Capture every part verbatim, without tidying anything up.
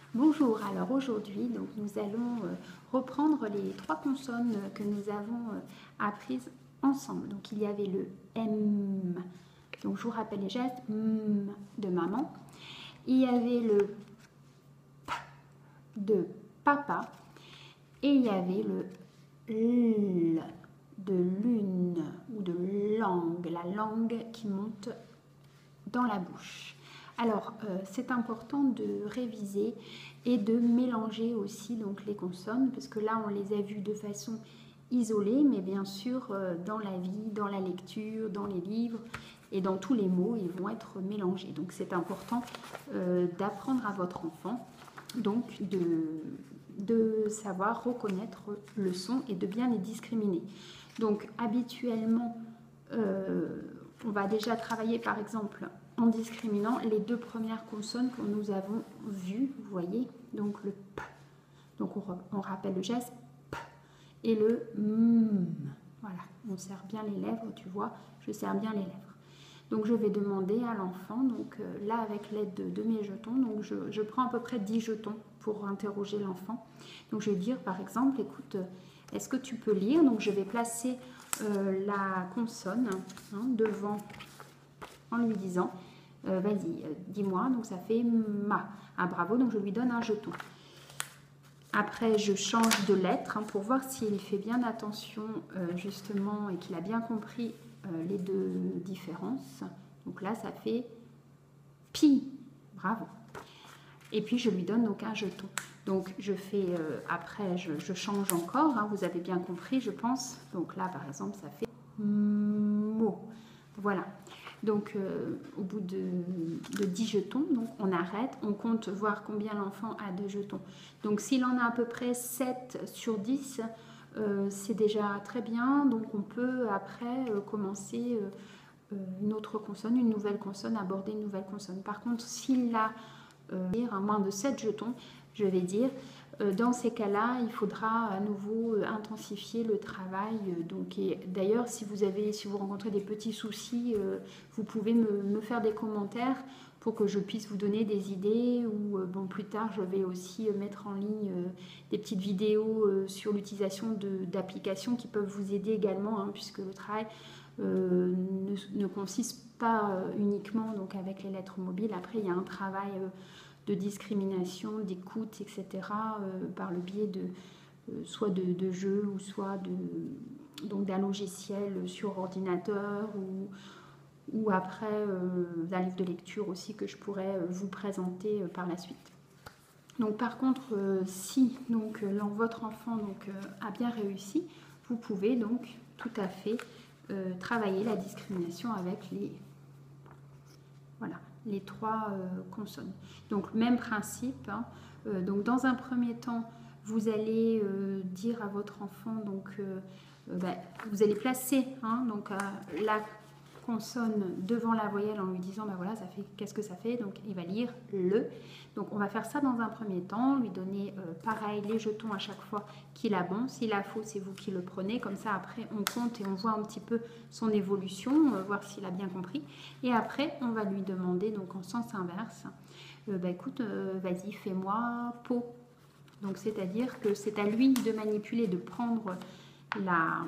Bonjour, alors aujourd'hui donc nous allons euh, reprendre les trois consonnes que nous avons euh, apprises ensemble. Donc il y avait le M, donc je vous rappelle les gestes, M de maman. Il y avait le P de papa et il y avait le L de lune ou de langue, la langue qui monte dans la bouche. Alors, euh, c'est important de réviser et de mélanger aussi donc, les consonnes, parce que là, on les a vues de façon isolée, mais bien sûr, euh, dans la vie, dans la lecture, dans les livres et dans tous les mots, ils vont être mélangés. Donc, c'est important euh, d'apprendre à votre enfant, donc de, de savoir reconnaître le son et de bien les discriminer. Donc, habituellement, euh, on va déjà travailler, par exemple, en discriminant les deux premières consonnes que nous avons vues, vous voyez, donc le P, donc on, on rappelle le geste P, et le M, voilà, on serre bien les lèvres, tu vois, je serre bien les lèvres. Donc je vais demander à l'enfant, donc euh, là avec l'aide de, de mes jetons, donc je, je prends à peu près dix jetons pour interroger l'enfant. Donc je vais dire par exemple, écoute, est-ce que tu peux lire? Donc je vais placer euh, la consonne hein, devant en lui disant euh, vas-y, euh, dis-moi, donc ça fait ma. Ah bravo, donc je lui donne un jeton. Après, je change de lettre hein, pour voir s'il fait bien attention euh, justement et qu'il a bien compris euh, les deux différences. Donc là, ça fait pi. Bravo. Et puis, je lui donne donc un jeton. Donc, je fais, euh, après, je, je change encore. Hein, vous avez bien compris, je pense. Donc là, par exemple, ça fait mot. Voilà. Donc, euh, au bout de, de dix jetons, donc on arrête, on compte voir combien l'enfant a de jetons. Donc, s'il en a à peu près sept sur dix, euh, c'est déjà très bien. Donc, on peut après euh, commencer euh, une autre consonne, une nouvelle consonne, aborder une nouvelle consonne. Par contre, s'il a euh, à moins de sept jetons, je vais dire, euh, dans ces cas-là, il faudra à nouveau euh, intensifier le travail. Euh, donc, d'ailleurs, si vous avez, si vous rencontrez des petits soucis, euh, vous pouvez me, me faire des commentaires pour que je puisse vous donner des idées. Ou euh, bon, plus tard, je vais aussi mettre en ligne euh, des petites vidéos euh, sur l'utilisation d'applications qui peuvent vous aider également, hein, puisque le travail euh, ne, ne consiste pas euh, uniquement donc avec les lettres mobiles. Après, il y a un travail euh, de discrimination, d'écoute, et cetera, euh, par le biais de euh, soit de, de jeux ou soit de, donc d'un logiciel sur ordinateur ou, ou après euh, d'un livre de lecture aussi que je pourrais euh, vous présenter euh, par la suite. Donc par contre, euh, si donc, euh, votre enfant donc, euh, a bien réussi, vous pouvez donc tout à fait euh, travailler la discrimination avec les... Voilà, les trois euh, consonnes. Donc même principe. Hein. Euh, donc dans un premier temps, vous allez euh, dire à votre enfant, donc euh, euh, bah, vous allez placer hein, donc euh, la consonne devant la voyelle en lui disant bah voilà, ça fait qu'est-ce que ça fait, donc il va lire le. Donc on va faire ça dans un premier temps, lui donner euh, pareil les jetons à chaque fois qu'il a bon. S'il a faux, c'est vous qui le prenez, comme ça après on compte et on voit un petit peu son évolution, euh, voir s'il a bien compris. Et après on va lui demander donc en sens inverse, euh, bah écoute, euh, vas-y fais-moi pot. Donc c'est-à-dire que c'est à lui de manipuler, de prendre la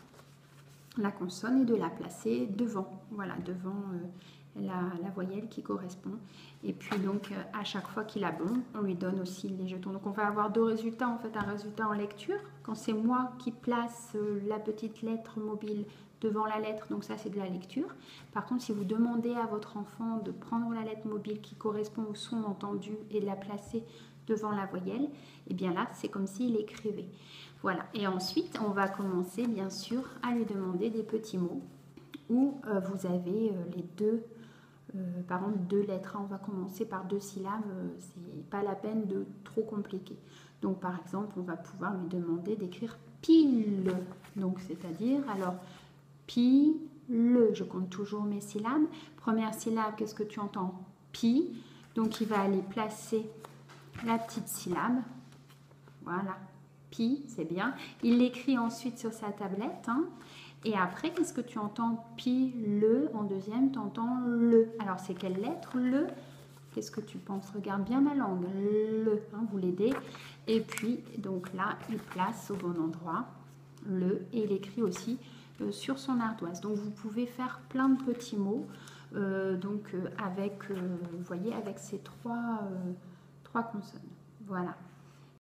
la consonne et de la placer devant, voilà, devant euh, la, la voyelle qui correspond. Et puis donc euh, à chaque fois qu'il a bon, on lui donne aussi les jetons. Donc on va avoir deux résultats, en fait un résultat en lecture, quand c'est moi qui place euh, la petite lettre mobile devant la lettre, donc ça c'est de la lecture. Par contre, si vous demandez à votre enfant de prendre la lettre mobile qui correspond au son entendu et de la placer devant la voyelle, et bien là c'est comme s'il écrivait. Voilà, et ensuite on va commencer bien sûr à lui demander des petits mots où euh, vous avez euh, les deux, euh, par exemple deux lettres. On va commencer par deux syllabes, euh, c'est pas la peine de trop compliquer. Donc par exemple, on va pouvoir lui demander d'écrire pile, donc c'est-à-dire alors pi, le, je compte toujours mes syllabes. Première syllabe, qu'est-ce que tu entends? Pi, donc il va aller placer la petite syllabe, voilà. Pi, c'est bien. Il l'écrit ensuite sur sa tablette. Hein. Et après, qu'est-ce que tu entends? Pi, le. En deuxième, tu entends le. Alors, c'est quelle lettre? Le. Qu'est-ce que tu penses? Regarde bien ma langue. Le, hein, vous l'aidez. Et puis, donc là, il place au bon endroit le, et il écrit aussi euh, sur son ardoise. Donc, vous pouvez faire plein de petits mots. Euh, donc, euh, avec, euh, vous voyez, avec ces trois, euh, trois consonnes. Voilà.